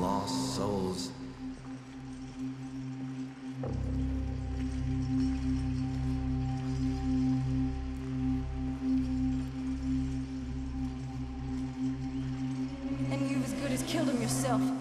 lost souls. And you've as good as killed him yourself.